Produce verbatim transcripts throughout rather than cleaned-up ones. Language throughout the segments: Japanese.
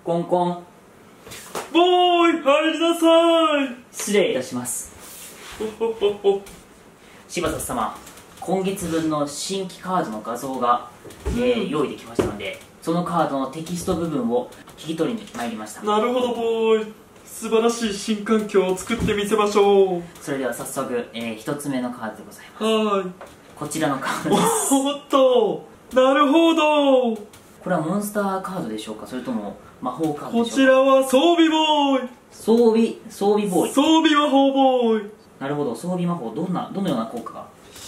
コンコン。 ボーイ、入りなさい。 失礼いたします。 ほほほほ。 柴田様、今月分の新規カードの画像が、えー、用意できましたので、そのカードのテキスト部分を聞き取りに参りました。 なるほどボーイ、素晴らしい新環境を作ってみせましょう。 それでは早速、えー、一つ目のカードでございます。 はーい。 こちらのカードです。 おっと、なるほど。 これはモンスターカードでしょうか、それとも魔法カードこでしょうか。 ちらは装備ボーイ。 装備装備ボーイ。 装備魔法ボーイ。 なるほど、装備魔法、どんなどのような効果が。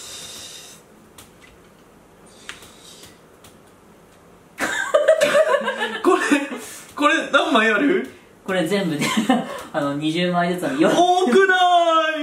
これこれ何枚ある？ これ全部であのにじゅうまいずつのよ多くない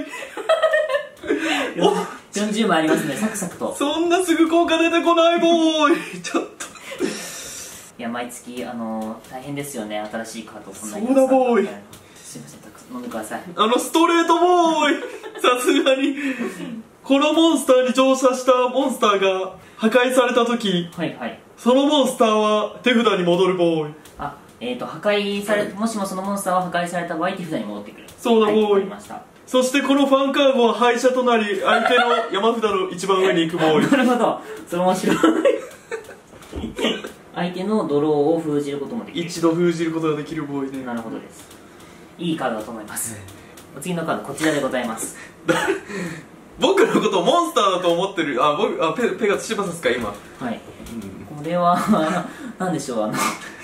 よんじゅうまいありますね、サクサクと。 そんなすぐ効果出てこないボーイ。ちょっといや、毎月あのー、大変ですよね、新しいカードをそんなに。 そうだボーイ。 すいません、たくさん飲んでください。 あのストレートボーイ。さすがにこのモンスターに乗車したモンスターが破壊された時、 はいはい。 そのモンスターは手札に戻るボーイ。 あ、えーと破壊され、もしもそのモンスターは破壊された場合手札に戻ってくる。 そうだボーイ、 はい、わかりました。 そしてこのファンカードは廃車となり相手の山札の一番上に行くボーイ。 なるほど、それ面白い。相手のドローを封じることもできる。 一度封じることができるボーイね。 なるほどです。いいカードだと思います。お次のカードこちらでございます。 僕のことをモンスターだと思ってる。あ、僕、あ、ペペガ柴田ですか今。 はい、うん、これはなんでしょう、あの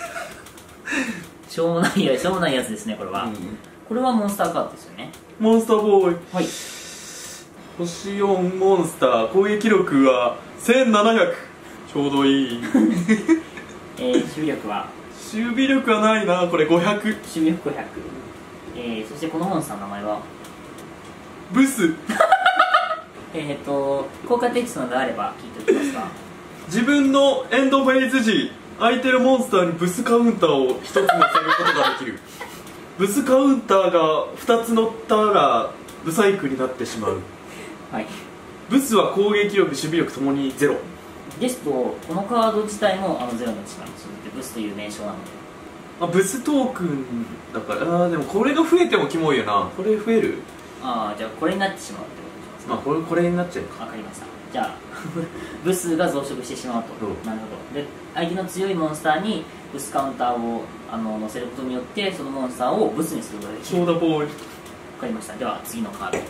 しょうもないやしょうもないやつですね、これは、うん、これはモンスターカードですよね。 モンスターボーイ、 はい。 星よんモンスター、攻撃力はせんななひゃく、ちょうどいい。 えー、守備力は守備力はないな、これごひゃく。 守備力ごひゃく。えー、そしてこのモンスターの名前はブス。 えっと効果テキストなどあれば聞いておきますか。 自分のエンドフェイズ時、相手のモンスターにブスカウンターをひとつ乗せることができる。ブスカウンターがふたつ乗ったらブサイクになってしまう。 はい。 ブスは攻撃力、守備力ともにゼロですと、このカード自体もあのゼロになってしまいます。ブスという名称なので。 あ、ブストークンだから、あーでもこれが増えてもキモいよな。これ増える？ ああ、じゃあこれになってしまうってことにしますね。 あ、これこれになっちゃうか。 わかりました。じゃあブスが増殖してしまうと。なるほど。で、相手の強いモンスターにブスカウンターをあの乗せることによってそのモンスターをブスにすることができる。 そうだボーイ。 わかりました。では次のカード。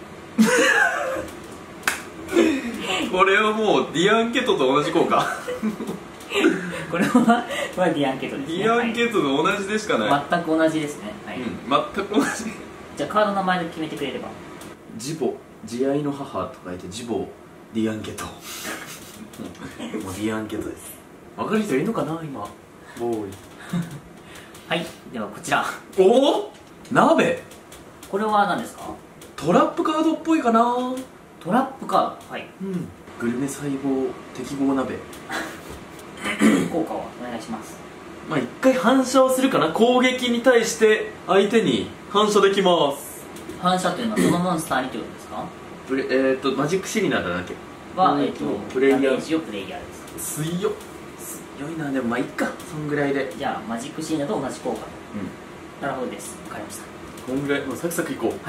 これはもうディアンケットと同じ効果。 これはこれはディアンケットですね。 ディアンケットと同じでしかない、 はい、全く同じですね。はい、 うん、全く同じ。 じゃあカードの名前で決めてくれれば。 ジボ、慈愛の母と書いてジボディアンケット。もうディアンケットです。分かる人いるのかな今。ボーイ。 はい、ではこちら。 おお、鍋。これは何ですか？ トラップカードっぽいかな。 トラップカード、はい、 うん、グルメ細胞適合鍋。 効果をお願いします。 まあ一回反射をするかな。攻撃に対して相手に反射できます。 反射というのはそのモンスターにということですか？ プレえー、っとマジックシリナーだっけは、えー、っとプレイヤー、 ダメージをプレイヤーです。 強っ、強いな。でもまあいっか、そんぐらいで。 じゃあマジックシーナと同じ効果。うん、なるほどです。わかりました。 こんぐらい、もうサクサクいこう。 はい。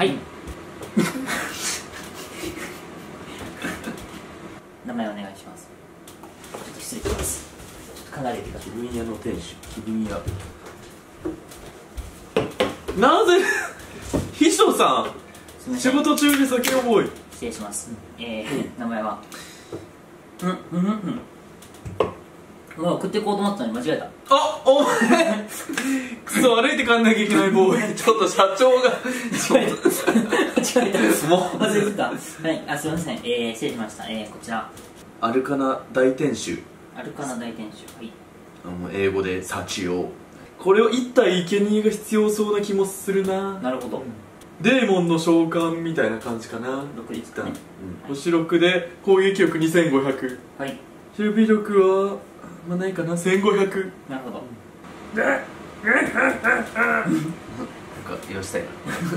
名前お願いします。ちょっと失礼します。ちょっと離れてください。 気分屋の店主、気分屋。なぜ秘書さん仕事中に酒を覚え。 失礼します。うん、えー、名前はうんうんうんうんもう送っていこうと思ったのに間違えた。 あ、お前クソ歩いて帰んなきゃいけないボーイ。ちょっと社長が間違えた間違えた。 もう忘れてた。はい、あ、すみません。えー、失礼しました。えー、こちらアルカナ大天守。 アルカナ大天守、はい。 あの英語で幸を。これを一体生贄が必要そうな気もするな。 なるほど。 デーモンの召喚みたいな感じかな。 ろくですね。 うん、星ろくで攻撃力にせんごひゃく。 はい。 守備力はまあないかな、せんごひゃく。 なるほど。 なんか言わしたい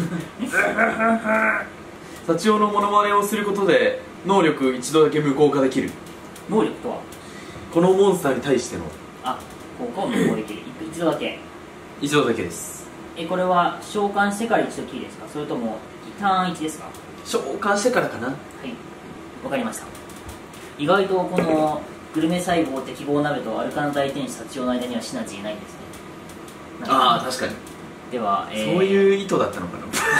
な。幸男のモノマネをすることで能力一度だけ無効化できる。 能力とはこのモンスターに対してのあ、効果を無効できる。一度だけ。 以上だけです。 えこれは召喚してから一度きりですか、それともターンいちですか？ 召喚してからかな。 はい、わかりました。意外とこのグルメ細胞適合鍋とアルカナ大天使幸男の間にはシナジーないんですね。 ああ確かに。 では、えー、 そういう意図だったのか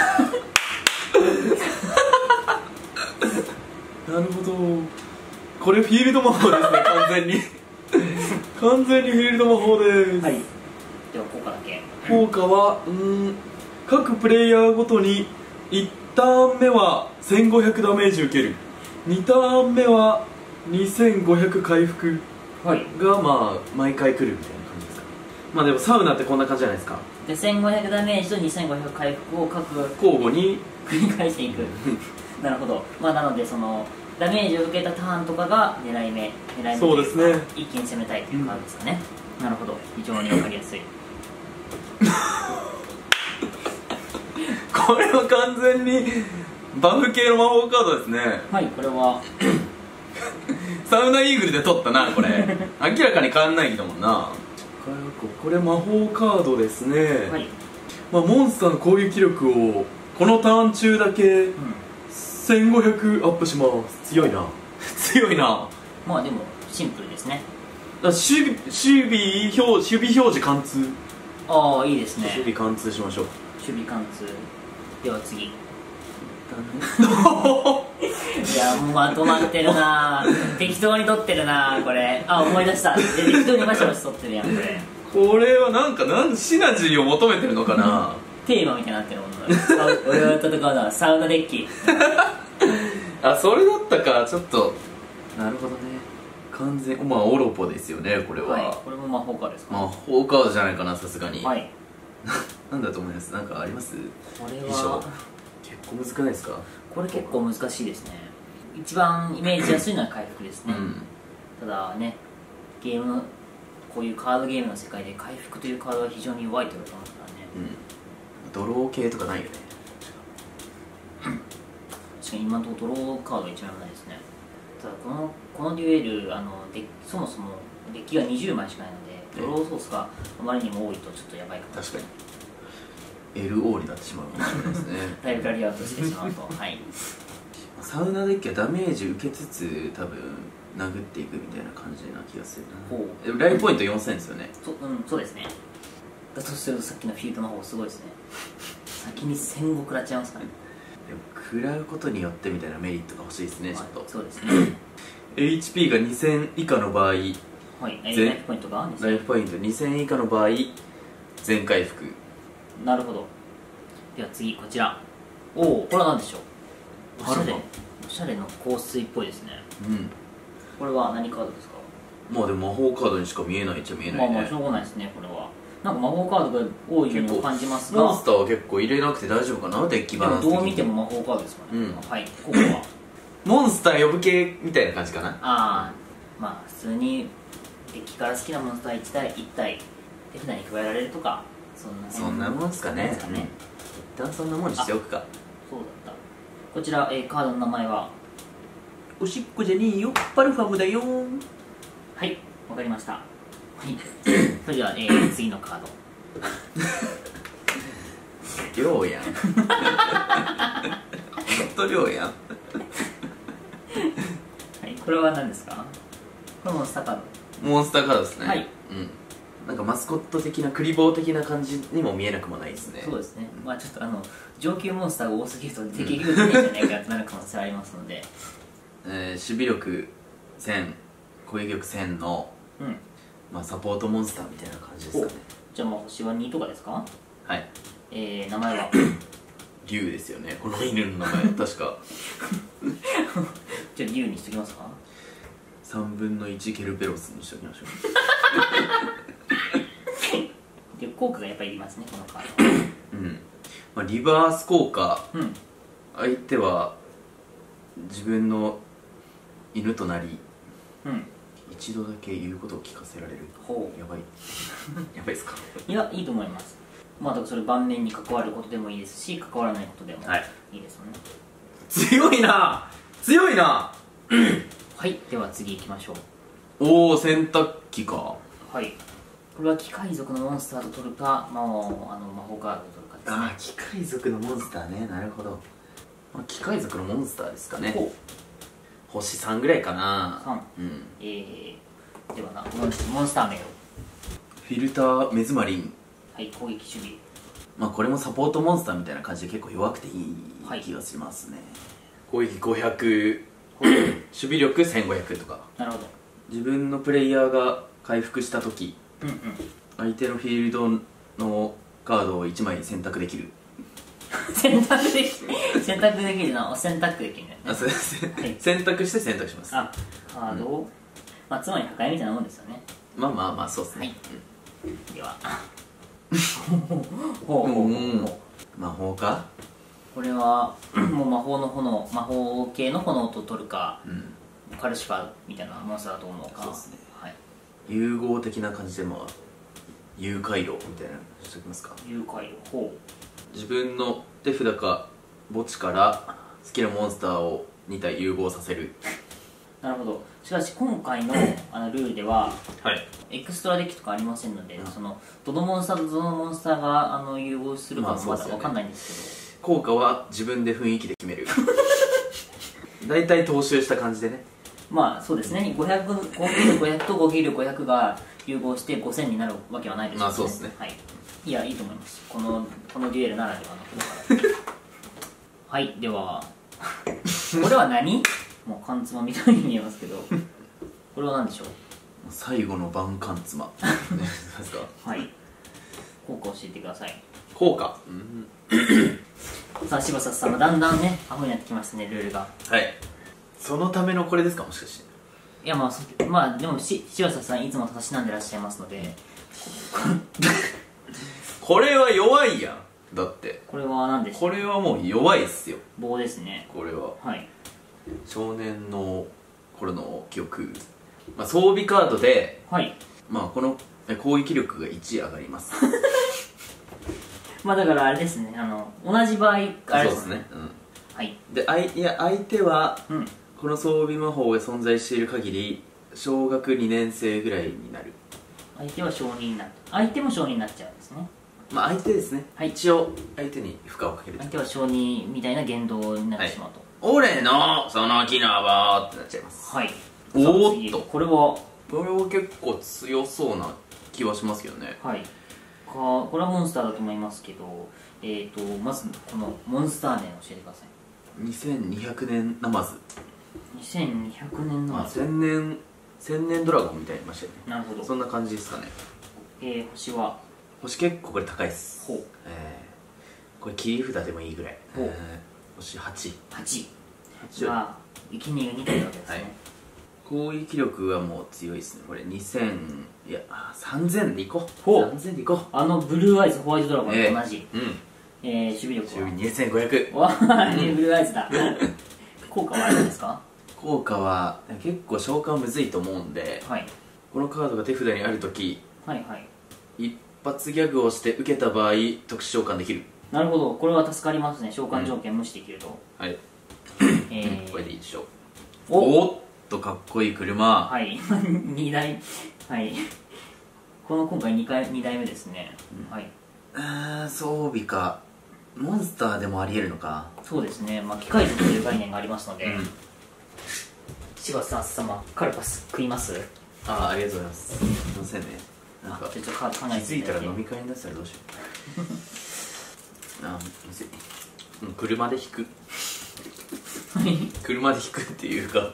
な。なるほど。これフィールド魔法ですね、完全に。完全にフィールド魔法です。 はい。では効果だけ。 効果はうーん各プレイヤーごとにいちターン目はせんごひゃくダメージ受ける、にターン目はにせんごひゃく回復が、はい、まあ毎回来るみたいな感じですか。まあでもサウナってこんな感じじゃないですか。 でせんごひゃくダメージとにせんごひゃく回復を各交互に繰り返していく。なるほど。まあなのでそのダメージを受けたターンとかが狙い目狙い目そうですね、 一気に攻めたいというカードですかね、うん、なるほど、非常に分かりやすい。 これは完全にバフ系の魔法カードですね。 はい、これはサウナイーグルで取ったな、これ。明らかに変わんないんだもんな。これ魔法カードですね、はい。まあ、モンスターの攻撃力をこのターン中だけせんごひゃくアップします。強いな。強いな。 まあでもシンプルですね。 守備、守備表、守備表示貫通。 ああ、いいですね。 守備貫通しましょう。 守備貫通。では次。いや、もうまとまってるな。適当に取ってるな、これ。あ、思い出した。適当にバシバシ取ってるやん、これ。 これはなんか、なんシナジーを求めてるのかな。 テーマみたいになってるもんな。俺が戦うのはサウナデッキ。 あ、それだったか。ちょっとなるほどね。完全、まあオロポですよね、これは。 はい、これも魔法カードですか。 魔法カードじゃないかな、さすがに。 はい。 なんだと思います？なんかあります？ これは結構難くないですか？ これ結構難しいですね。一番イメージやすいのは回復ですね、うん、ただね、ゲーム、こういうカードゲームの世界で回復というカードは非常に弱いということですからね。 うん、ドロー系とかないよね。 確かに今のところドローカードいちまいもないですね。ただこのこのデュエル、あのでそもそもデッキがにじゅうまいしかないので、ドローソースがあまりにも多いとちょっとやばいかも。 確かに エルオー になってしまうかもしれないですね。 だいぶラリアウトしてしまうと。はい。 サウナデッキはダメージ受けつつ多分殴っていくみたいな感じな気がするな。ライフポイントよんせんですよね。 そ、うん、そうですね。だとするとさっきのフィールドの方すごいですね。先にせんご食らっちゃいますかね。 でも食らうことによってみたいなメリットが欲しいですね、ちょっと。 そうですね。 エイチピー がにせん以下の場合、はい、 ライフポイントがライフポイントにせん以下の場合全回復。 なるほど。では次、こちら。おお、これは何でしょう。おしゃれ、おしゃれの香水っぽいですね。うん。これは何カードですか？ まあでも魔法カードにしか見えないっちゃ見えないね。 まあまあしょうがないですね、これは。なんか魔法カードが多いように感じますが、 モンスターは結構入れなくて大丈夫かな、デッキバランス的に。 どう見ても魔法カードですかね。うん、はい、ここはモンスター呼ぶ系みたいな感じかな。ああ、まあ普通にデッキから好きなモンスターいち体いち体手札に加えられるとか、そんなそんなもんですかね。うん、一旦そんなもんにしておくか。 そうだった。こちら、えー、カードの名前はおしっこじゃねえよ、パルファムだよ。 はい、わかりました。はい。それでは、えー、次のカード。 量やん。ほんと量やん。はい、 これは何ですか？これモンスターカード。 モンスターカードですね。 はい。 うん。なんかマスコット的なクリボー的な感じにも見えなくもないですね。 そうですね。まあちょっとあの上級モンスターが多すぎると敵が出ないんじゃないかってなる可能性ありますので。 えー、守備力せん、攻撃力せんの、うん、まあサポートモンスターみたいな感じですかね。 じゃあまあ星はにとかですか？ はい。 えー、名前は竜ですよね、この犬の名前。確か。 じゃあ竜にしときますか？ さんぶんのいちケルベロスにしときましょう。で効果がやっぱりいりますね、このカード。 うん、まあ、リバース効果、うん、相手は自分の犬となり、うん、一度だけ言うことを聞かせられる。ほう、やばい。やばいですか？ いや、いいと思います。まあだからそれ盤面に関わることでもいいですし、関わらないことでもいいですよね。 強いな、強いな。 はい、では次行きましょう。 おお、洗濯機か。 はい、 これは機械族のモンスターと取るか、まあ、あの魔法カードを取るかですね。 ああ、機械族のモンスターね。なるほど。まあ、機械族のモンスターですかね。星さんぐらいかな。 さん、 うん、 えー、ではな、モンスター名を。 フィルターメズマリン。 はい、攻撃守備。 まあこれもサポートモンスターみたいな感じで結構弱くていい気がしますね、はい、攻撃ごひゃく、守備力せんごひゃくとか。 なるほど。 自分のプレイヤーが回復した時、 うんうん、 相手のフィールドのカードをいちまい選択できる選択できる選択できるな。選択できるね。 あ、そうです、はい、選択して選択します。 あ、カードを、うん、まあつまり破壊みたいなもんですよね。 まあまあまあ、そうですね、はい、 うん、ではほうほうほうほう。 魔法か。これはもう魔法の炎、魔法系の炎と取るか、うん、カルシファーみたいなモンスターだと思うか。 そうですね、 はい、 融合的な感じで、まあ誘拐路みたいなのしておきますか。 誘拐路。ほう。自分の手札か墓地から好きなモンスターをに体融合させるなるほど。しかし今回のあのルールでは、 はい、 エクストラデッキとかありませんので、うん、そのどのモンスターとどのモンスターがあの融合するかもまだ分かんないんですけど、 まあそうですよね、効果は自分で雰囲気で決める大体踏襲した感じでね。 まあそうですね。ごひゃく、攻撃力ごひゃくと攻撃力ごひゃくが融合してごせんになるわけはないですよね。 まあそうですね、 はい、いや、いいと思います。このこのデュエルならではのことからはい、ではこれは何？もう缶詰みたいに見えますけどこれは何でしょう。 最後の晩缶詰ですかはい、効果教えてください。 効果、 うん、さあ柴田さん、だんだんねアホになってきましたね、ルールが。 はい、そのためのこれですか、もしかして。 いや、まあそまあでもし柴田さんいつもたしなんでらっしゃいますのでこれは弱いやん。だってこれは何でしょう。 これはもう弱いっすよ。 棒ですね、 これは。 はい、 少年の頃の記憶、まあ、装備カードで、 はい、 まあこの攻撃力がいち上がりますまあだからあれですね、あの同じ場合あれですね。そうですね、うん、 はい。 で、あいいや相手は、 うん、 この装備魔法が存在している限り小学にねん生ぐらいになる。 相手は承認になる。相手も承認になっちゃうんですね。 まあ相手ですね、はい、一応相手に負荷をかける。 相手は承認みたいな言動になってしまうと、 はい、俺のその機能はってなっちゃいます。 はい。 おーっと、 これはこれは結構強そうな気はしますけどね。 はい。かこれはモンスターだと思いますけど、えーとまずこのモンスター名を教えてください。 にせんにひゃくねんナマズ。 にせんにひゃくねんナマズ、 まあ、千年千年ドラゴンみたいにいましたよね。 なるほど。 そんな感じですかね。 えー、星は星結構これ高いっす。 ほう、 えー、これ切り札でもいいぐらい。 ほう、 えー、星はち。 はち。は生贄がに体わけですね、はい、 攻撃力はもう強いですね。これにせん、いやさんぜんでいこう。 ほう、 さんぜんでいこう。 あのブルーアイズホワイトドラゴンと同じ、 えー、うん、 えー、守備力は守備にせんごひゃく。 わー、ブルーアイズだ効果はあるんですか？ 効果は結構召喚むずいと思うんで、はい、このカードが手札にあるとき、はいはい、一発ギャグをして受けた場合特殊召喚できる。なるほど、これは助かりますね。召喚条件無視できると、 うん、はい、 えー、 これでいいでしょう。おおっとかっこいい車。 はい、にだい、はい、この今回 2, 回にだいめですね、うん、はい。 あー、装備かモンスターでもありえるのか。 そうですね、まあ、機械族という概念がありますので、うん、柴田さん様、カルパス食います？ ああ、ありがとうございます。すいませんね、なんかちょっと考えて気づいたら飲み会になってたらどうしようあー、むずい。車で引く車で引くっていうか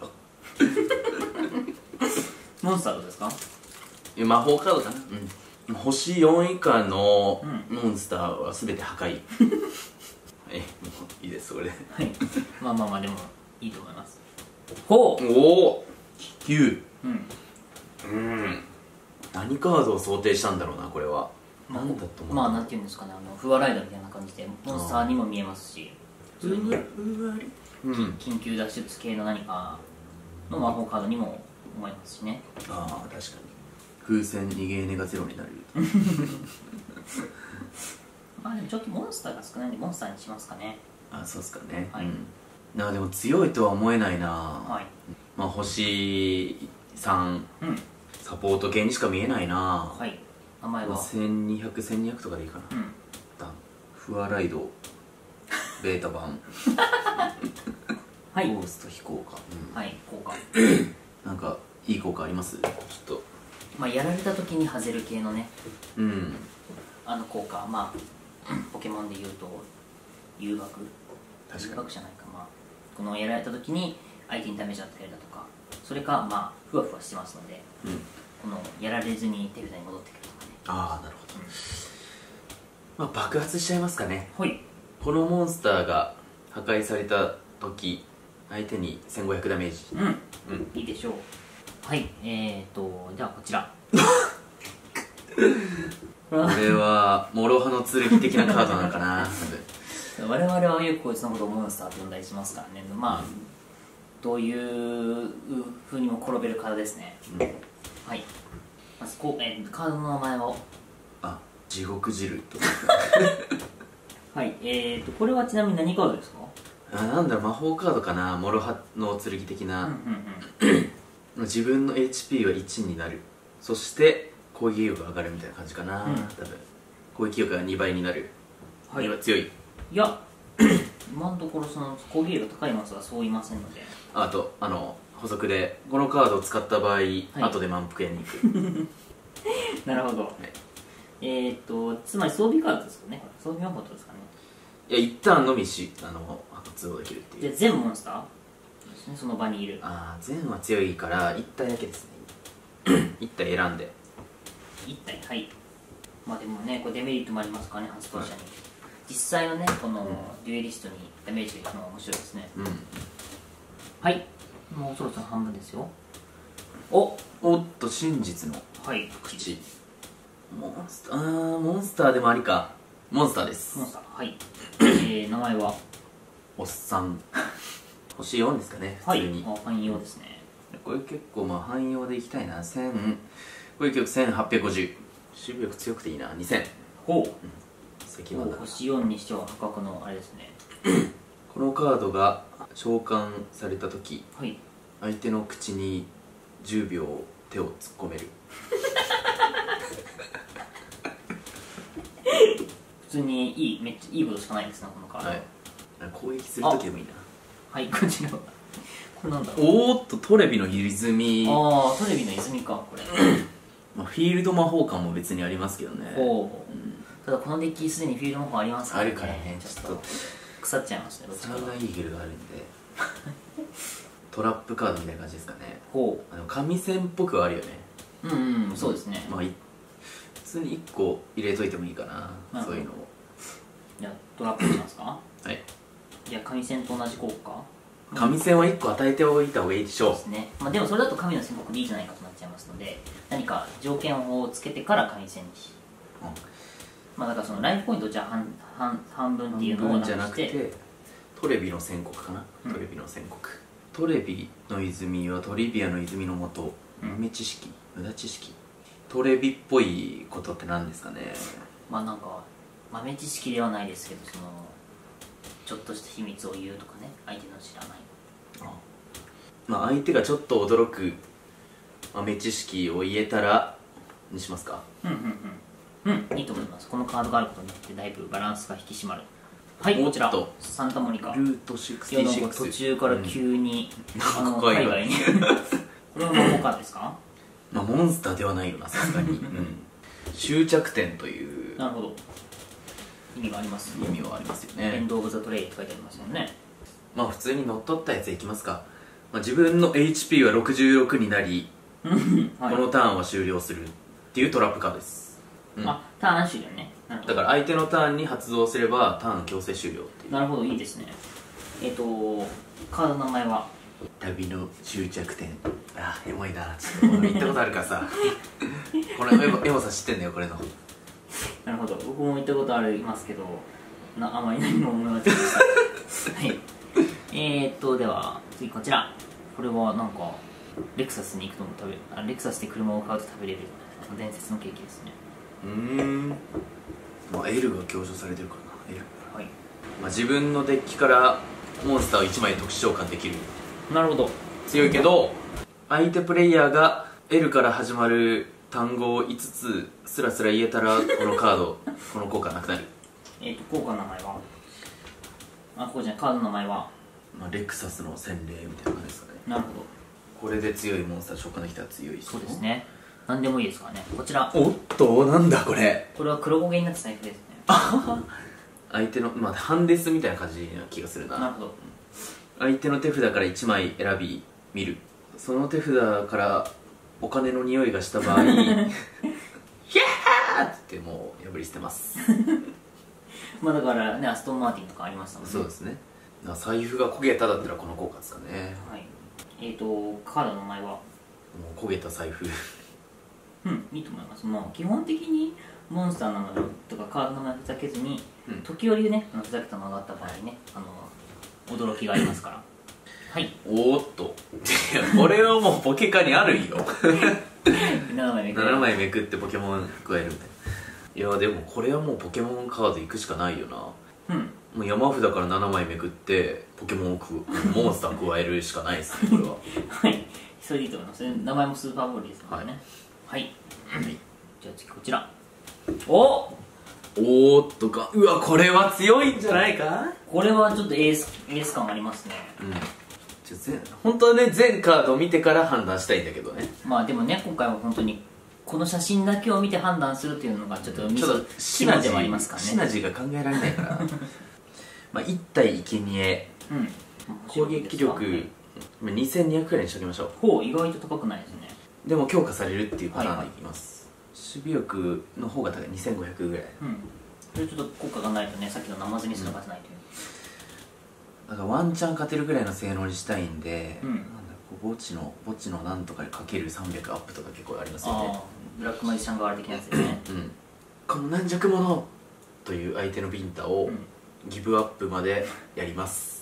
モンスターですか？ 魔法カードかな、うん、星よん以下のモンスターは全て破壊え、もういいです、それで、はい、 まあまあまあ、でもいいと思います。ほう、 おお、きゅう、 うん、 うん、何カードを想定したんだろうな、これは。 まあ、 何だと思う。 まあ、なんていうんですかね、あのフワライダーみたいな感じでモンスターにも見えますし、 それに緊急脱出系の何かの魔法カードにも思いますしね。 ああ、確かに風船逃げ値がゼロになるまあでもちょっとモンスターが少ないんでモンスターにしますかね。 あ、そうですかね、 はい、 うん、なでも強いとは思えないな、 はい、 まあ星さん、 うん、 サポート系にしか見えないな。 はい、あ名前はせんにひゃく、せんにひゃくとかでいいかな。 うんフアライドベータ版はいゴースト飛行か、うん、 はい効果なんかいい効果あります？ちょっとまあやられた時に外れる系のねうんあの効果、まあポケモンでいうと誘惑確かに誘惑じゃないか、まあこのやられた時に相手にダメージを与えるだとか、それかまあふわふわしてますので、 うん、 このやられずに手札に戻ってくるとかね。 ああなるほど、うん、まあ爆発しちゃいますかね。 はいこのモンスターが破壊された時相手にせんごひゃくダメージ。 うん、うん、いいでしょう。はいえーとじゃあこちらこれは諸刃の剣的なカードなのかな多分我々はよくこいつのことをモンスターと呼んだりしますからね。まあ、うん、どういう風にも転べるカードですね、うん、はいまずこう、えー、カードの名前をあ地獄汁とはいえーとこれはちなみに何カードですか？ あなんだろう魔法カードかな。諸刃の剣的な、 うんうんうん、 自分の エイチピー はいちになる、そして攻撃力が上がるみたいな感じかな、うん、多分攻撃力がにばいになる、はい、強い。 いや今のところその攻撃力が高いマスはそういませんので。 あとあの補足でこのカードを使った場合、はい、後で満腹屋に行くなるほど、はい、えっ、ー、とつまり装備カードですかね。装備魔法ですかね。いや一旦のみしあの発動できるっていう。 じゃあ全モンスターですね、その場にいる。 ああ全は強いからいち体だけですねいち体選んでいち体。はいまあでもねこれデメリットもありますからね発動者に、はい、実際のねこのデュエリストにダメージがいくのが面白いですね。うんはいもうそろそろ半分ですよ。おおっと真実の口、はい、モンスターあーモンスターでもありか。モンスターです。 モンスターはいえー、名前はおっさん星よんですかね普通に。 はい汎用ですね。 これ結構まあ汎用でいきたいな。せんこれ結構せんはっぴゃくごじゅう守備力強くていいな。にせんほう、うん、 石版だ。 星よんにしては破格のあれですねこのカードが召喚された時、 はい、 相手の口にじゅうびょう手を突っ込める普通にいいめっちゃいいことしかないですねこのカード。はい、 攻撃する時でもいいな。 はいこちらはこれなんだろう。 おーっとトレビの泉。 ああトレビの泉かこれまあフィールド魔法感も別にありますけどね。 ほう、うん、ただこのデッキすでにフィールド魔法ありますからね。 あるからねちょっと腐っちゃいますね。 サウナイーグルがあるんでトラップカードみたいな感じですかね。 ほうあの紙線っぽくはあるよね。 うんうんそうですね。 まあ普通にいっこ入れといてもいいかなそういうのを。 じゃあトラップしますかはいじゃあ紙線と同じ効果。 紙線はいっこ与えておいた方がいいでしょう。 そうですね、まあ、でもそれだと紙の線刻でいいじゃないかとなっちゃいますので何か条件をつけてから紙線にし、うんまあだからそのライフポイントじゃあ 半, 半, 半分っていうのをなくしてじゃなくてトレビの宣告かな、うん、トレビの宣告。トレビの泉はトリビアの泉のもと、豆知識無駄知識。トレビっぽいことって何ですかね。 まあなんか豆知識ではないですけどそのちょっとした秘密を言うとかね相手の知らない。 あまあ相手がちょっと驚く豆知識を言えたらにしますか。 うんうんうんうんいいと思います。このカードがあることによってだいぶバランスが引き締まる。はいこちらサンタモニカルートろくじゅうろく。 途中から急に、うん、あの海外にこれは魔法カードですか。 まあモンスターではないよなさすがに、うん、終着点というなるほど意味があります、 ね、意味はありますよね。 エンド・オブ・ザ・トレイって書いてありますよね。 まあ普通に乗っ取ったやついきますか。まあ、自分の エイチピー はろくじゅうろくになり、はい、このターンは終了するっていうトラップカードです、 うん、あターン終了ね。 だから相手のターンに発動すればターン強制終了っていう。 なるほどいいですね。えっ、ー、とカードの名前は旅の終着点。あエモいなちょっと言ったことあるからさこれエモエモさ知ってんだよこれの。 なるほど僕も言ったことありますけどなあまり何も思いませんでしたはいえーっとでは次こちら。これはなんかレクサスに行くとも食べあレクサスで車を買うと食べれる伝説のケーキですね。 うーんまあ L が強調されてるからな L。 はい、 まあ、自分のデッキからモンスターをいちまい特殊召喚できる。 なるほど強いけど相手プレイヤーが L から始まる単語をいつつスラスラ言えたらこのカードこの効果なくなる。 えっと効果の名前はあここじゃないカードの名前は、 まあ、レクサスの洗礼みたいな感じですかね。 なるほど。 これで強いモンスター召喚できたら強い。 そうですね。何でもいいですからね。こちらおっとなんだこれ。 これは黒焦げになった財布ですね。 相手のまあハンデスみたいな感じな気がするな。 なるほど。 相手の手札からいちまい選び見る。その手札からお金の匂いがした場合ヒャーってもう破り捨てます。 まあだからねアストンマーティンとかありましたもんね。 そうですね。だから財布が焦げただったらこの効果ですかね。 はい。えっ、ー、とカードの名前はもう焦げた財布うんいいと思います。もう基本的にモンスターの名前とかカードの名前ふざけずに、うん、時折ねふざけたのがあった場合ねあの驚きがありますから。はい。 おーっとこれはもうポケカにあるよ。 ななまいめくるななまいめくってポケモン加えるみたいな。いやでもこれはもうポケモンカード行くしかないよな。うんもう山札からななまいめくってポケモンをくモンスター加えるしかないですねこれは。 はいそれでいいと思います。名前もスーパーボールですからね。はい、はい、じゃあ次こちら。おおーっとかうわこれは強いんじゃないか。 これはちょっとエースエース感ありますね。うんちょぜ本当はね全カードを見てから判断したいんだけどね。 まあでもね今回は本当にこの写真だけを見て判断するっていうのがちょっとミスシナジーではありますからね。 シナジーが考えられないからまあいち対生贄、うん、攻撃力にせんにひゃくくらいにしておきましょう。 ほう意外と高くないですね。 でも強化されるっていうパターンでいきます、はいはい、守備力の方が高いにせんごひゃくぐらい、うん、 それちょっと効果がないとねさっきのナマズにすら勝てないという、 うん、だからワンチャン勝てるぐらいの性能にしたいんで、うん、なんだこう墓地の墓地のなんとかでかけるさんびゃくアップとか結構ありますよね。 ブラックマジシャンガール的なやつですね、 うん、この軟弱者という相手のビンタをギブアップまでやります、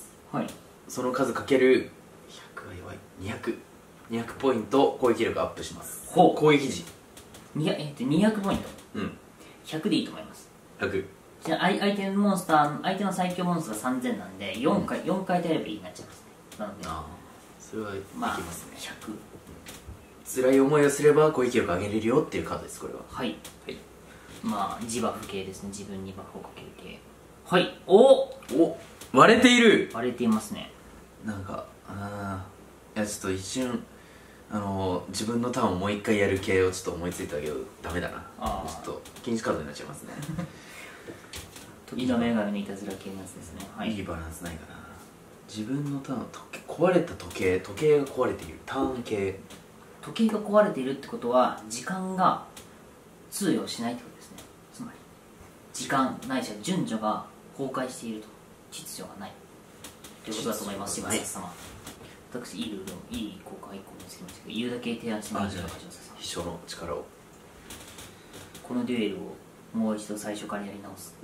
はい、その数かけるひゃくは弱いにひゃく、にひゃくポイント攻撃力アップします。ほう攻撃時にひゃく、えっと、にひゃくポイント、うん、ひゃくでいいと思います。 ひゃくじゃあ相手のモンスター相手の最強モンスターがさんぜんなんでよんかい、うん、よんかい耐えればいいになっちゃいますね。なのであそれはいきますね、まあ、 ひゃく辛い思いをすれば攻撃力上げれるよっていうカードです。これははい、はい、まあ自バフ系ですね。自分にバフをかける系。はいおお割れている割れていますね。 なんかああいやちょっと一瞬あのー、自分のターンをもう一回やる系をちょっと思いついたけどダメだな。あちょっと禁止カードになっちゃいますね。 時の女神のいたずら系のやつですね、はい、 いいバランスないかな。自分のターン壊れた時計時計が壊れているターン系時計が壊れているってことは時間が通用しないってことですね。つまり時間ないしは順序が崩壊していると秩序がないということだと思います。柴田様、私いいルールをいい効果がいっこ見つけましたけど言うだけ提案してもいいでしょうか。 秘書の力をこのデュエルをもう一度最初からやり直す。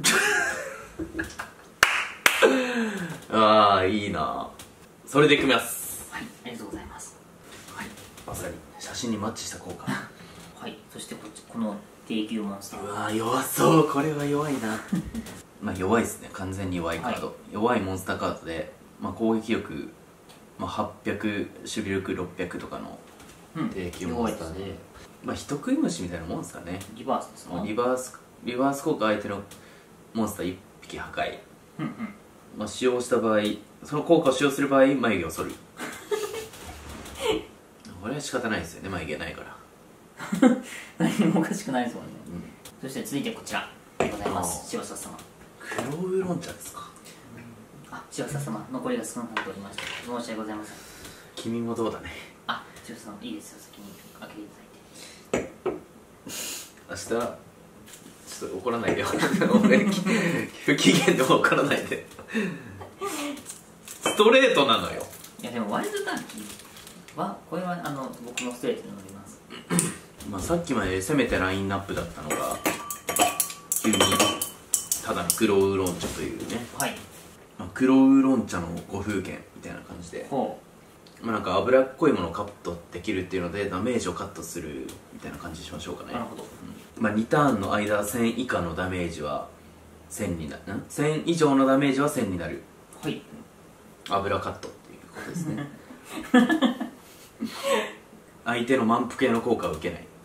ああいいなそれで組みます。 はいありがとうございます。 はいまさに写真にマッチした効果はいそしてこっちこの低級モンスターうわ弱そうこれは弱いなまあ弱いですね完全に弱いカード、はい、弱いモンスターカードで、まあ、攻撃力、まあ、はっぴゃく守備力ろっぴゃくとかの低級モンスターで、うん、まあ人食い虫みたいなもんですかね。 リバースですか。 リバースリバース効果相手のモンスターいっぴき破壊、うんうんまあ、使用した場合その効果を使用する場合眉毛を剃るこれは仕方ないですよね眉毛ないから何もおかしくないですもんね、うん、そして続いてこちらでございます。柴田様黒ウーロン茶ですか。 あ柴田様残りが少なくなっておりました。申し訳ございません。 君もどうだね。 あ柴田さんいいですよ先に開けていただいて。 明日ちょっと怒らないでよ俺不機嫌でも怒らないでストレートなのよ。 いやでもワイルドターキーはこれはあの僕もストレートに乗りますまあさっきまで攻めてラインナップだったのが急にただの黒ウーロン茶というね、はいまあ、黒ウーロン茶のご風景みたいな感じでほう、まあ、なんか脂っこいものをカットできるっていうのでダメージをカットするみたいな感じにしましょうかね。 なるほど、 うんまあ、にターンの間せん以下のダメージはせんになるんせん以上のダメージはせんになる。はい油カットっていうことですね相手の満腹系の効果を受けない。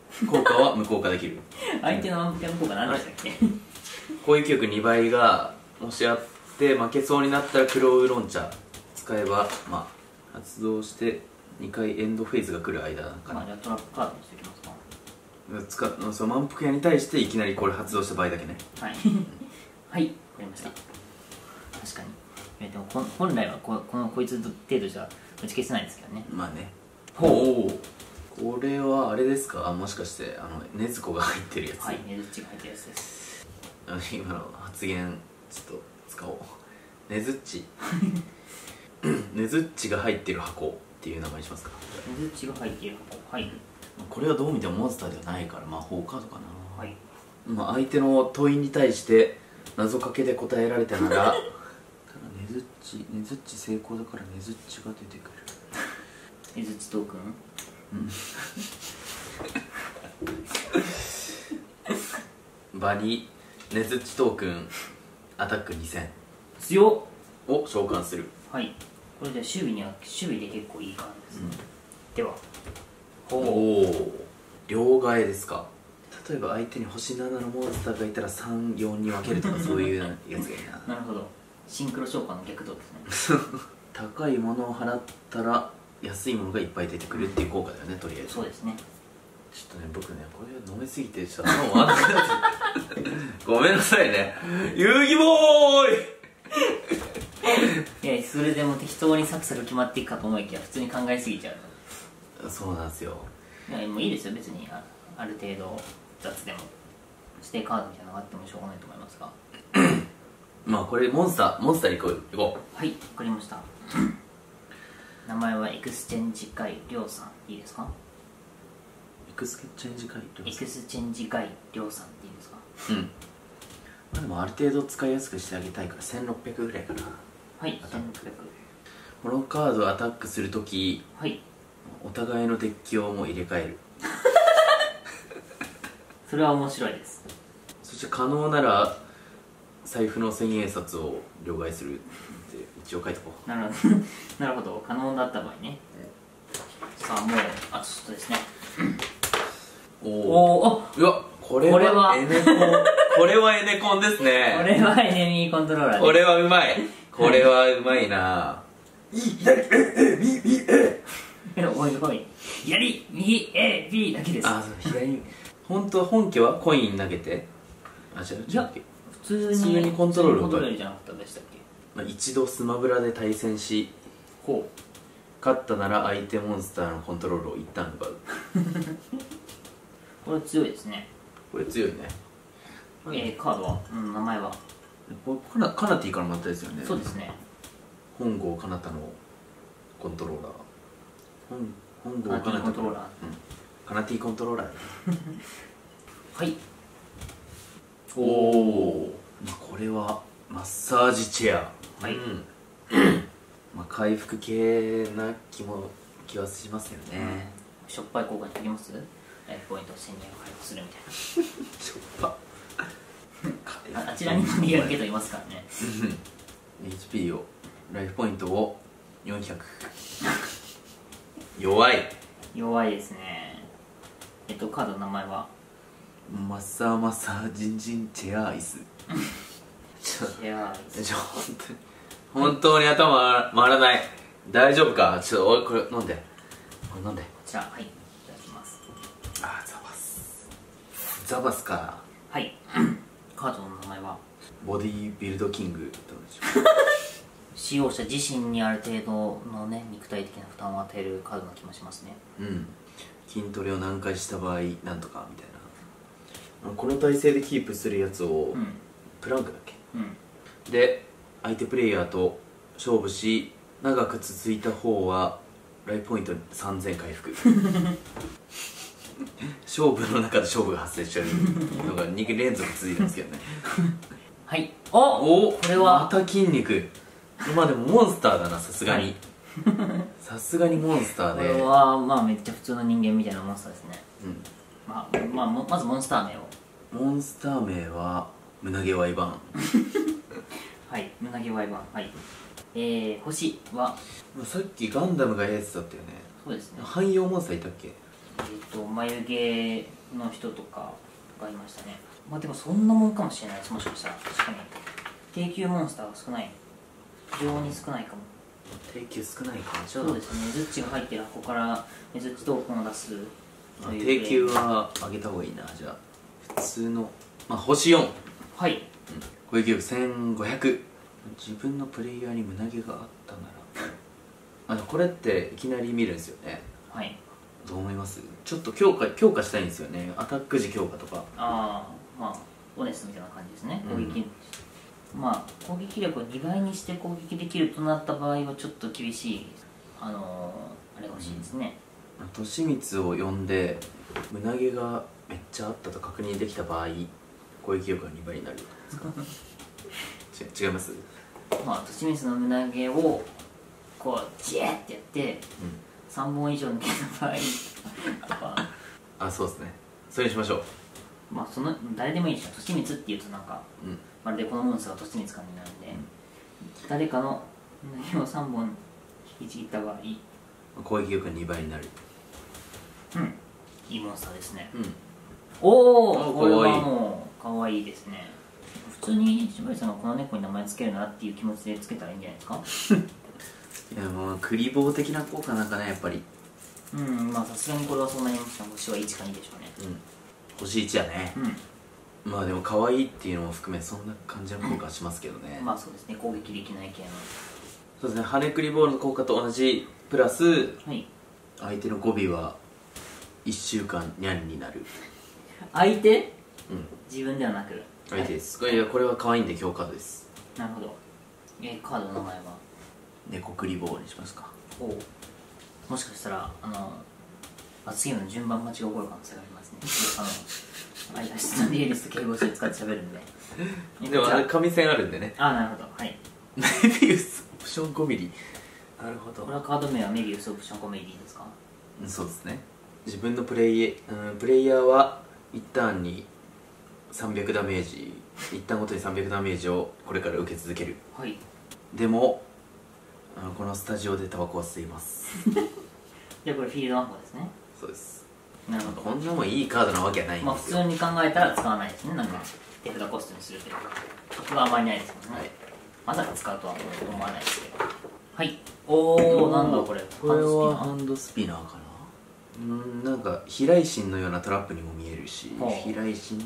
効果は無効化できる。 相手の満腹の効果何でしたっけ？ 攻撃力にばいがもしあって負けそうになったらクロウロンチャー使えば、まあ、発動してにかいエンドフェーズが来る間なんかな、 まあ、じゃあトラップカードにしておきますか。 使っその満腹屋に対していきなりこれ発動した場合だけね。 はいはい、わかりました。確かに。えでもこ本来はここのこいつ程度じゃ打ち消せないですけどね。 まあね。ほう、これはあれですか、もしかしてあの禰豆子が入ってるやつ。 はい、ねずっちが入ってるやつです。 あの今の発言ちょっと使おう。ねずっちねずっちが入ってる箱っていう名前にしますか。 ねずっちが入っている箱。はい。 これはどう見てもモンスターではないから魔法カードかな。 はい。 まあ相手の問いに対して謎かけで答えられたならただねずっちねずっち成功だからねずっちが出てくる。 ねずっちトークン。 うん場にねずっちトークンアタックにせん強っを召喚する。 はい。これじゃあ守備には守備で結構いい感じですね。うん、ではおお両替ですか。例えば相手に星ななのモンスターがいたらさん、よんに分けるとかそういうやつがいいな。 なるほど。シンクロ召喚の逆動ですね。 高いものを払ったら安いものがいっぱい出てくるっていう効果だよね、とりあえず。 そうですね。 ちょっとね、僕ね、これ飲みすぎてちょっと頭回らなくなってごめんなさいね、遊戯ボーイいや、それでも適当にサクサク決まっていくかと思いきや普通に考えすぎちゃう。 そうなんですよ。 いや、もういいですよ、別に あ, ある程度雑でも指定カードみたいなのがあってもしょうがないと思いますがまあこれモンスターモンスターに行こう行こはい、わかりました名前はエクスチェンジガイリョウさん、いいですか？ う。エクスチェンジ会エクスチェンジガイリョウさんっていいですか？ うん。まあでもある程度使いやすくしてあげたいからせんろっぴゃくぐらいかな。 はい、せんろっぴゃく。 このカードをアタックするとき、 はい、 お互いのデッキをもう入れ替えるそれは面白いです。 そして可能なら財布の千円札を両替するって一応書いておこう。 なるほどなるほど、可能だった場合ね。さあ、もうあとちょっとですね。 おおお、あ、 うわ、これこれははエネコンこれはエネコンですね。 これはエネミーコントローラーです。 これはうまい。これはうまいな。い左ええ右右えおいおい、左右 A B だけです。 あ、そう左に本当本家はコイン投げて、あ、違う違うっけ。 普通に普通にコントロールコントロールじゃなかったでしたっけ？ まあ、一度スマブラで対戦しほ勝ったなら相手モンスターのコントロールを一旦奪ううこれ強いですね。 これ強いね。 えー、カードは、うん、名前はこれカナカナティからもらったですよね。 そうですね。 本郷かなたのコントローラー。本本郷かなたカナティコントローラー、 うん、カナティコントローラーはい。 おお、まあ、これはマッサージチェア。 はい、 うん、まあ回復系な気も気はしますよね、 うん、しょっぱい効果にあります？ライフポイントをせんにん回復するみたいしょっぱなあ, あちらにも逃げるけどいますからねエイチピー をライフポイントをよんひゃく弱い。 弱いですね。えっとカードの名前はマッサーマッサージンジンチェアアイスちょいやーちょ本当に本当に頭回らない。大丈夫か。ちょっと俺これ飲んでこれ飲んで。 こちら、はい、いただきます。 あーザバスザバスか。 はいカードの名前はボディービルドキングどうでしょう使用者自身にある程度のね肉体的な負担を与えるカードな気もしますね。 うん筋トレを何回した場合なんとかみたいな。この体勢でキープするやつを、 うん、 プランクだっけ、 うん、 で相手プレイヤーと勝負し長く続いた方はライフポイントさんぜん回復勝負の中で勝負が発生しちゃうのがに連続続いてますけどねはいおおこれはまた筋肉。まあでもモンスターだな、さすがにさすがにモンスターでこれはまあめっちゃ普通の人間みたいなモンスターですね。 うん、 まあ、まあ、まずモンスター名を。 モンスター名は胸毛ワイバーンはい胸毛ワイバーン。はいえー、星はさっきガンダムがやつだったよね。 そうですね。 汎用モンスターいたっけ。 えっと眉毛の人とかがいましたね。まあでもそんなもんかもしれないです。もしかしたら確かに低級モンスターが少ない、非常に少ないかも。 低級少ないかも。 そうですね、ねずっちが入ってる箱からねずっちトークンを出すという低級は上げた方がいいな。じゃあ普通の、まあ、星よん、 はい、うん、 攻撃力せんごひゃく。自分のプレイヤーに胸毛があったならあのこれっていきなり見るんですよね。 はい。 どう思います？ちょっと強化強化したいんですよね。アタック時強化とか。 ああ、まあオネストみたいな感じですね。攻撃、うん、まあ攻撃力をにばいにして攻撃できるとなった場合はちょっと厳しい、あのー、あれが欲しいですね。 利光を呼んで胸毛がめっちゃあったと確認できた場合、攻撃力がにばいになるち違います？ まあ利光の胸毛をこうジェーってやって、うん、さんぼん以上抜けた場合あ、そうですね、それにしましょう。 まあその誰でもいいでしょ。利光っていうとなんか、うん、まるでこのモンスターが利光感になるんで、うん、誰かの胸毛をさんぼん引きちぎった場合攻撃力がにばいになる。 うん、いいモンスターですね。 うん、 おお、これはもうかわいいですね。普通に柴井さんがこの猫に名前つけるなっていう気持ちでつけたらいいんじゃないですかいやもうクリボー的な効果なんかね、やっぱり。 うん、まあさすがにこれはそうなりました。星はいちかにでしょうね。 うん、星いちやね。うん、まあでも可愛いっていうのも含めそんな感じの効果はしますけどね。 まあそうですね、攻撃できない系の。 そうですね、羽クリボールの効果と同じプラス、はい、相手の語尾はいっしゅうかんニャンになる。 相手？うん、自分ではなく相手です。これこれは可愛いんで強カードです。 なるほど。えカードの名前は猫クリボーにしますか。 おお、もしかしたらあの罰ゲームの順番待ちが起こる可能性がありますねあの間質のリエリスと敬語して使って喋るんででもあれ紙線あるんでね。 ああ、なるほど。はい。 メビウスオプションごミリ。なるほど。 これはカード名はメビウスオプションごミリですか？ うん、そうですね。自分のプレイ、うん、プレイヤーはいちターンにさんびゃくダメージ、いちターンごとにさんびゃくダメージをこれから受け続ける。はい。でもあのこのスタジオでタバコは吸いますじゃあこれフィールドの方ですね。 そうです。 なるほど。 こんなもんいいカードなわけはないんですよ。 まあ普通に考えたら使わないですね。なんか手札コストにするけど得はあまりないですもんね。はい、まさか使うとは思わないですけど。はい。おお、なんだこれ。 これはハンドスピナーかな。うん、なんか飛来神のようなトラップにも見えるし、飛来神、うん、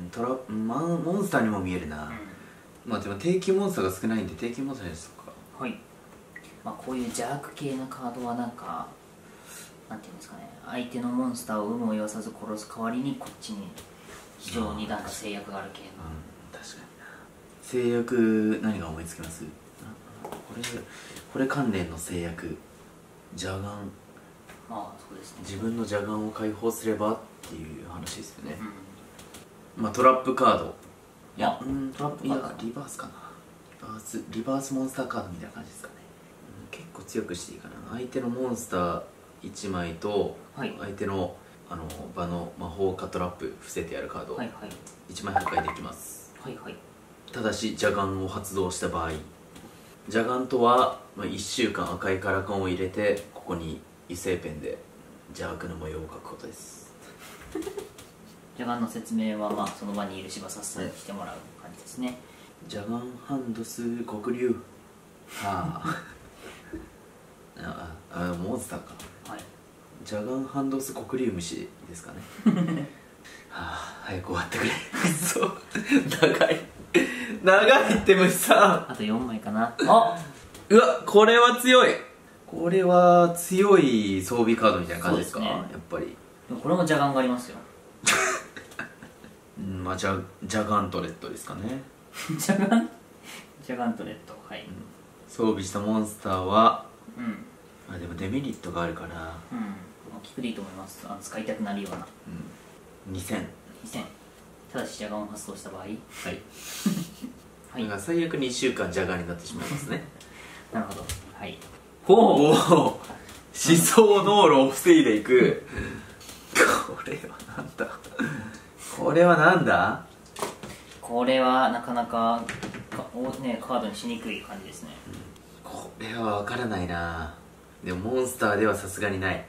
トラマンモンスターにも見えるな、うん、まあでも低級モンスターが少ないんで低級モンスターですとか。 はい。まあこういう邪悪系のカードはなんかなんていうんですかね、相手のモンスターを有無を言わさず殺す代わりにこっちに非常になんか制約がある系の、 うん、確かにな。制約何が思いつきます？これこれ関連の制約、邪眼。 まあそうですね、 自分の邪眼を解放すればっていう話ですよね。うん、まあトラップカード、いや、うん、トラップカード、いやリバースかな。リバースリバースモンスターカードみたいな感じですかね。うん、結構強くしていいかな。相手のモンスターいちまいと、はい、相手のあの場の魔法かトラップ伏せてやるカード、はいはい、いちまい破壊できます。はいはい、ただし邪眼を発動した場合、邪眼とは、まあ、いっしゅうかん赤いカラコンを入れてここに油性ペンで邪悪の模様を描くことです邪眼の説明はまあその場にいる柴さんにしてもらう感じですね。 邪眼ハンドス黒竜、はあああ、モンスターか。はい、邪眼ハンドス黒竜虫ですかねはあ、早く終わってくれそう長い長いって虫さん。 あとよんまいかな。あうわ、これは強い。これは強い装備カードみたいな感じですか。ですね、やっぱりでもこれも邪眼がありますようん、まあジャジャガントレットですかねジャガンジャガントレット、はい、うん、 装備したモンスターは、 うん、 まあでもデメリットがあるから、 うん、大きくでいいと思います。あ使いたくなるような、 うん、にせんにせん、ただしジャガンを発動した場合、はいはい、だから最悪にしゅうかんジャガーになってしまいますねなるほど。はい、 おお思想濃炉を防いでいくこれはなんだこれはなんだこれはなかなかね、カードにしにくい感じですね、 うん、これは分からないな。でもモンスターではさすがにない。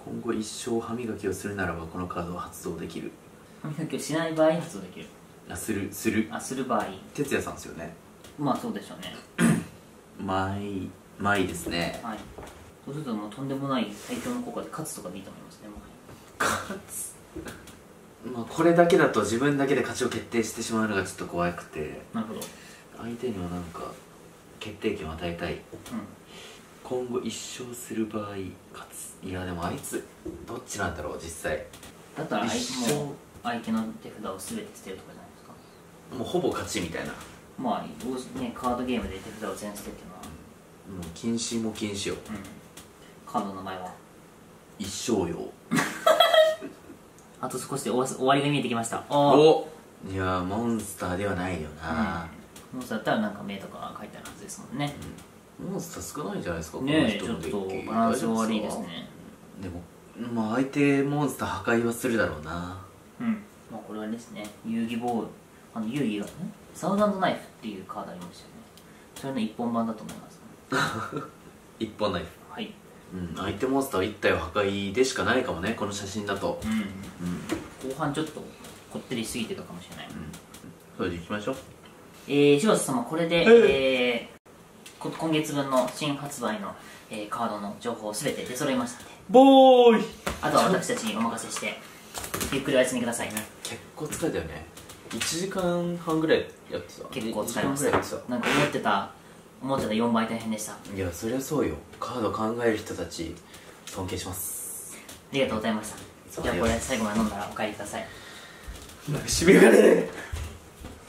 今後一生歯磨きをするならばこのカードは発動できる。 歯磨きをしない場合に発動できる。 あ、するするあ、する場合。 哲也さんですよね。 まあそうでしょうね。 まいまいですね。 はい。そうするともうとんでもない最強の効果で勝つとかでいいと思いますね。も勝つまあこれだけだと自分だけで勝ちを決定してしまうのがちょっと怖くて、 なるほど。 相手にはなんか決定権を与えたい。 うん。 今後一生する場合勝つ。いやでもあいつどっちなんだろう実際。 だったら相一手生も相手の手札を全て捨てるとかじゃないですか。 もうほぼ勝ちみたいな。 まあ同時ね、カードゲームで手札を全捨てっていうのは、 もう禁止も禁止よ。 うん、カードの名前は一生よ。 あと少しで終わ終わりが見えてきました。おおいやモンスターではないよな、 うん、モンスターだったらなんか目とか書いてあるはずですもんね。 うん、モンスター少ないんじゃないですかねえ、ちこの人ょっとのデッキ。 バランス悪いですね。 でもまあ相手モンスター破壊はするだろうな。 うん、まあこれはですね、遊戯ボール、あの遊戯がね、サウザンドナイフっていうカードありましたよね。それの一本版だと思います、ね、 一本ナイフ。 はい。 うん、相手モンスター一体を破壊でしかないかもねこの写真だと。 うん、 うん、 後半ちょっとこってりしすぎてたかもしれない。 うん、それでいきましょう。 えー、柴田様、これで、えー、こ今月分の新発売の、えー、カードの情報すべて出揃いましたので、 ボーイ。 あとは私たちにお任せしてゆっくりお休みください。 結構疲れたよね。いちじかんはんぐらいやってた。 結構疲れましいちじかんぐらいやってた。なんか思ってた思ってたよんばい大変でした。あた。いやそりゃそうよ。カード考える人たち尊敬します。 りがとうございました。じゃあこれ最後まで飲んだらお帰りください。 なんか締めがねえ。